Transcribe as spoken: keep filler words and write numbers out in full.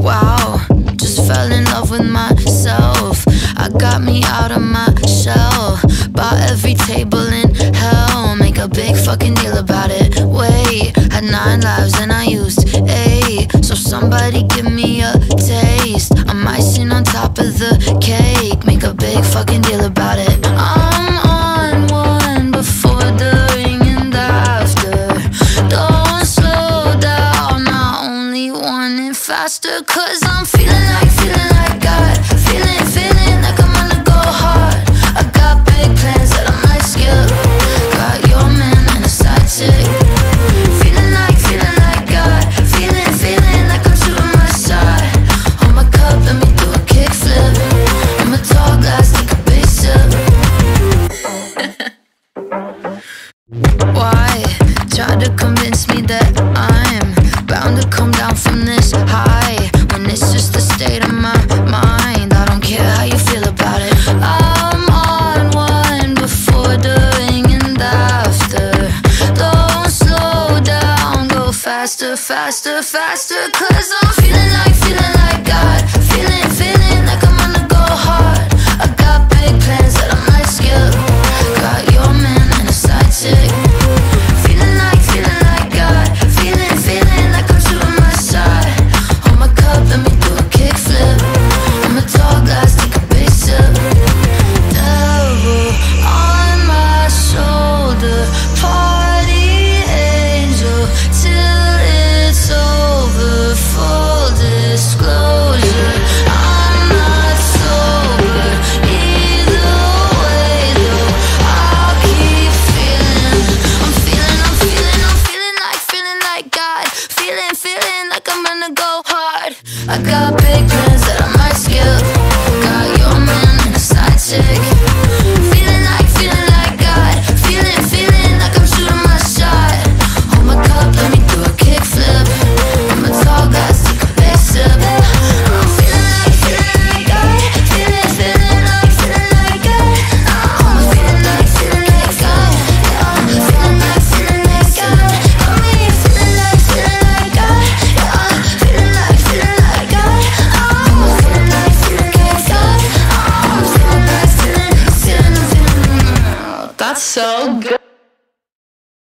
Wow, just fell in love with myself. I got me out of my shell. Bought every table in hell. Make a big fucking deal about it. Wait, had nine lives and I used eight. So somebody give me a taste. I'm icing on top of the cake. Make a big fucking deal about it. I'm on one before, during, and after. Don't slow down, I only want it faster. Cause I'm feeling like, feeling like God. Feeling, feeling like I'm gonna go hard. I got big plans that I might skip. Got your man and a side chick. Feeling like, feeling like God. Feeling, feeling like I'm shooting my shot. Hold my cup, let me do a kickflip. I'm a tall glass, take a big sip. Why try to convince me that I'm bound to come down from this high, when it's just the state of my mind? I don't care how you feel about it. I'm on one before, during, and after. Don't slow down, go faster, faster, faster. Cause I'm feeling like, feeling like God. Feeling, feeling like I'm gonna go hard. I got big plans that I might skip. Got your man and a side chick. Feeling like, feeling like God. Feeling, feeling like I'm shooting my shot. Hold my cup, let me do a kickflip. I'm a tall glass, take a big sip. Devil on my shoulder, party angel till it's over. Full disclosure, I'm not sober. Either way though, I'll keep feeling. I'm feeling, I'm feeling, I'm feeling like, feeling like God. Feeling, feeling like I'm gonna go hard. I got big